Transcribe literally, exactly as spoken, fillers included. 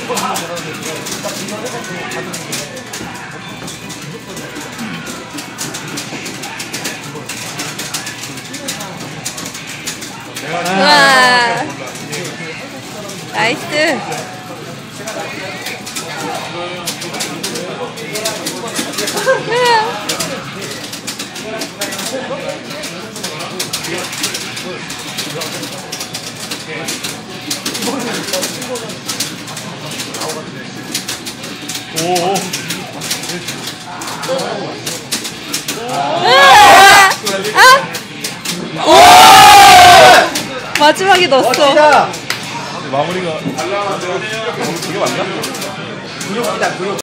우와. 나이스. 오. 마지막에 넣었어. 마무리가 되게 맞나? 그룹이다 그룹.